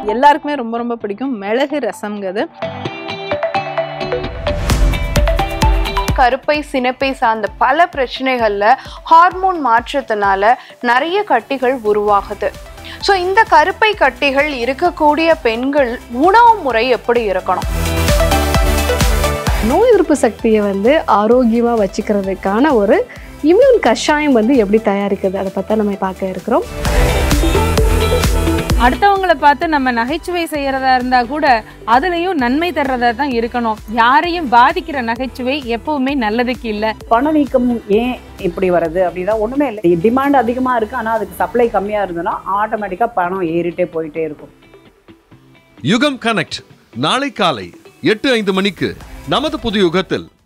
எல்லாருக்குமே ரொம்ப ரொம்ப பிடிக்கும் மிளகு ரசம்ங்கிறது. கருப்பை சினைப்பை சார்ந்த பல பிரச்சனைகள்ல ஹார்மோன் மாற்றத்தினால நிறைய கட்டிகள் உருவாகுது. ஸோ இந்த கருப்பை கட்டிகள் இருக்கக்கூடிய பெண்கள் உணவு முறை எப்படி இருக்கணும்? நோய் எதிர்ப்பு சக்தியை ஆரோக்கியமாக வச்சுக்கிறதுக்கான ஒரு இம்யூன் கஷாயம் எப்படி தயாரிக்கிறது, அதை பற்றி நம்ம பார்க்க இருக்கிறோம். அடுத்தவங்களை பார்த்து நம்ம நகைச்சுவை செய்யறதா இருந்தா கூட அதுலயும் நன்மை தர்றதா தான் இருக்கணும். யாரையும் பாதிக்கிற நகைச்சுவை எப்பவுமே நல்லதுக்கு இல்லை. பணவீக்கம் ஏன் இப்படி வருது அப்படின்னா ஒண்ணுமே இல்லை. டிமாண்ட் அதிகமா இருக்கு, ஆனா அதுக்கு சப்ளை கம்மியா இருந்ததுன்னா ஆட்டோமேட்டிக்கா பணம் ஏறிட்டே போயிட்டே இருக்கும். யுகம் கனெக்ட் நாளை காலை 8:05 மணிக்கு நமது புது யுகத்தில்.